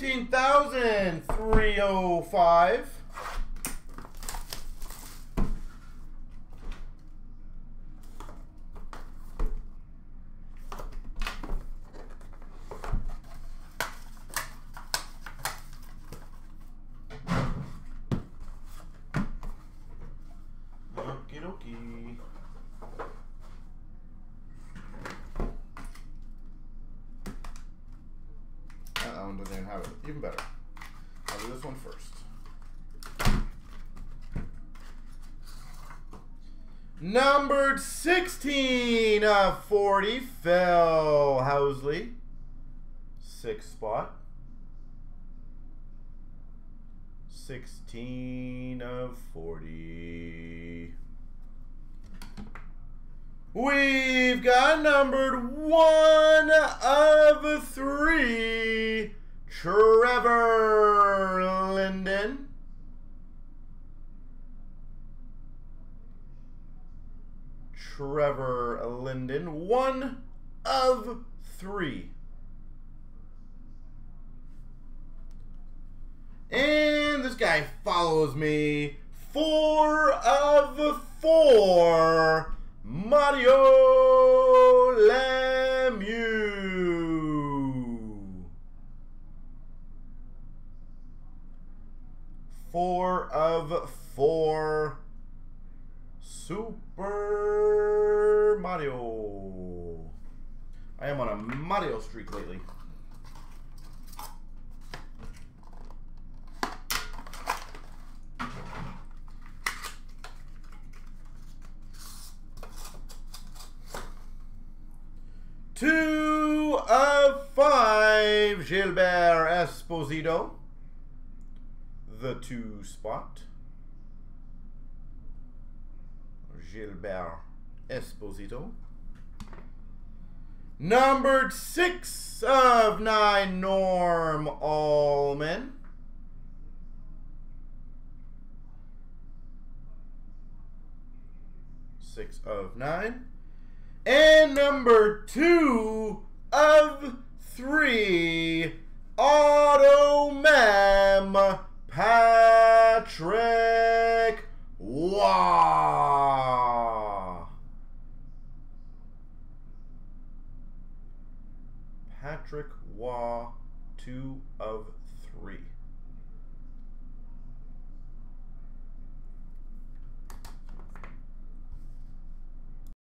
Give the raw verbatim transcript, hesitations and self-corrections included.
seventeen thousand three hundred five. Okie dokie. That one doesn't even have it. Even better. I'll do this one first. Numbered sixteen of forty, Phil Housley. Six spot. sixteen of forty. We've got numbered one of three, Trevor Linden. Trevor Linden, one of three. And this guy follows me. Four of four. Mario Lemieux. Four of four. Super Mario. I am on a Mario streak lately. Two of five, Gilbert Esposito. The two spot. Gilbert Esposito. Numbered six of nine, Norm Allman. Six of nine. And number two of three, Auto Mem, Patrick Waugh. Patrick Waugh, two of three.